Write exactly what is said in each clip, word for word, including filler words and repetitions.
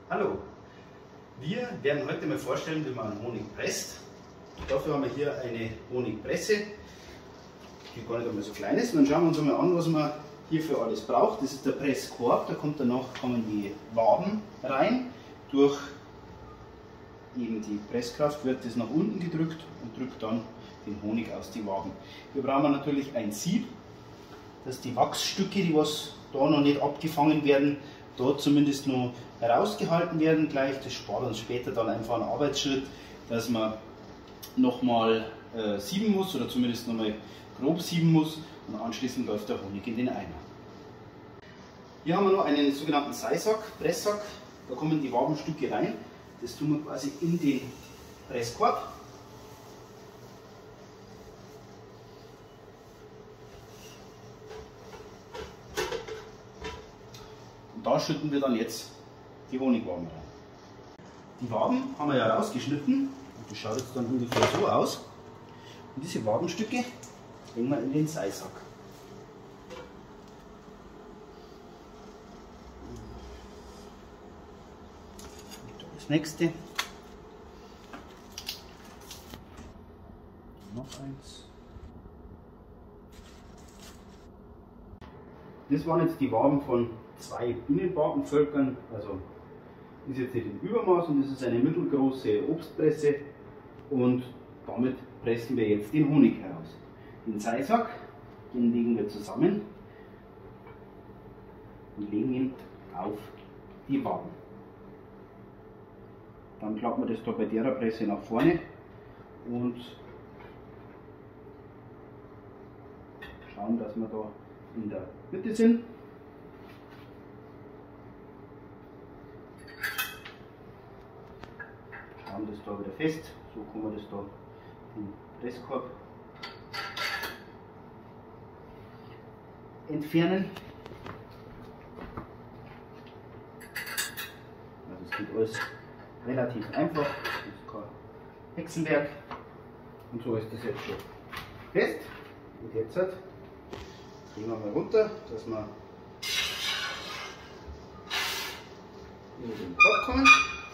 Hallo, wir werden heute mal vorstellen, wie man Honig presst. Dafür haben wir hier eine Honigpresse, die gar nicht einmal so klein ist. Und dann schauen wir uns einmal an, was man hierfür alles braucht. Das ist der Presskorb, da kommt danach kommen die Waben rein. Durch eben die Presskraft wird das nach unten gedrückt und drückt dann den Honig aus die Waben. Wir brauchen natürlich ein Sieb, dass die Wachsstücke, die was da noch nicht abgefangen werden, dort zumindest noch herausgehalten werden gleich. Das spart uns später dann einfach einen Arbeitsschritt, dass man nochmal äh, sieben muss oder zumindest nochmal grob sieben muss und anschließend läuft der Honig in den Eimer. Hier haben wir noch einen sogenannten Seisack, Presssack, da kommen die Wabenstücke rein. Das tun wir quasi in den Presskorb. Und da schütten wir dann jetzt die Honigwaben rein. Die Waben haben wir ja rausgeschnitten. Das schaut jetzt dann ungefähr so aus. Und diese Wabenstücke legen wir in den Seisack. Das nächste. Noch eins. Das waren jetzt die Waben von zwei Bienenwabenvölkern. Also ist jetzt nicht im Übermaß und das ist eine mittelgroße Obstpresse. Und damit pressen wir jetzt den Honig heraus. Den Seisack, den legen wir zusammen und legen ihn auf die Waben. Dann klappen wir das da bei der Presse nach vorne und schauen, dass wir da in der Mitte sind. Schauen das da wieder fest, so kann man das da im Presskorb entfernen. Also es geht alles relativ einfach, das ist kein Hexenwerk und so ist das jetzt schon fest. Und jetzt halt drehen wir mal runter, dass wir in den Korb kommen.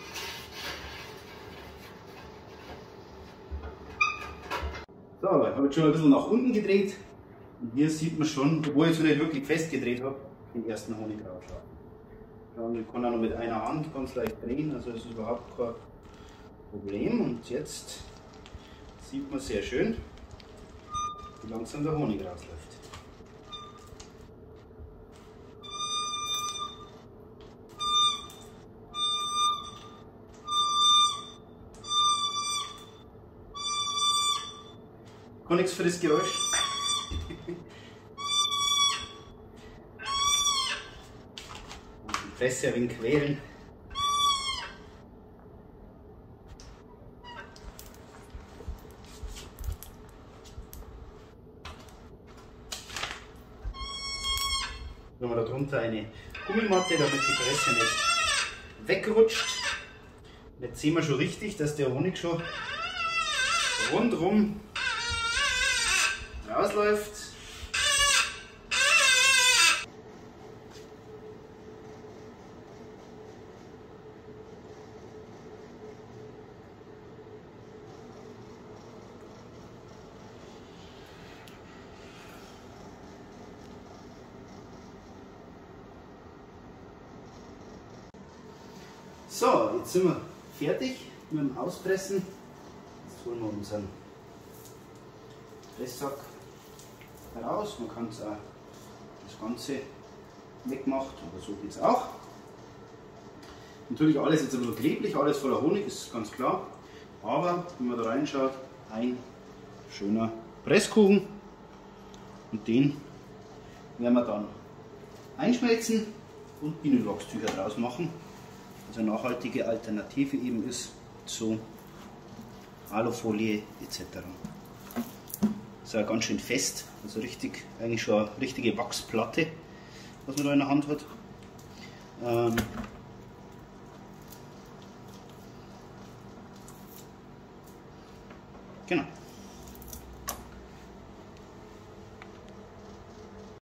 So, ich habe jetzt schon ein bisschen nach unten gedreht und hier sieht man schon, obwohl ich es nicht wirklich fest gedreht habe, den ersten Honig rausschauen. Ja, ich kann auch noch mit einer Hand ganz leicht drehen, also das ist überhaupt kein Problem. Und jetzt sieht man sehr schön, wie langsam der Honig rausläuft. Kann nichts für das Geräusch. Die Presse ein wenig quälen. Dann haben wir darunter eine Gummimatte, damit die Presse nicht wegrutscht. Und jetzt sehen wir schon richtig, dass der Honig schon rundherum rausläuft. So, jetzt sind wir fertig mit dem Auspressen. Jetzt holen wir unseren Presssack heraus. Man kann es auch das Ganze wegmacht, aber so geht es auch. Natürlich alles jetzt ein bisschen klebrig, alles voller Honig, ist ganz klar. Aber wenn man da reinschaut, ein schöner Presskuchen. Und den werden wir dann einschmelzen und Bienenwachstücher draus machen. Also eine nachhaltige Alternative eben ist zu Alufolie et cetera. Das ist ja ganz schön fest, also richtig, eigentlich schon eine richtige Wachsplatte, was man da in der Hand hat. Ähm genau.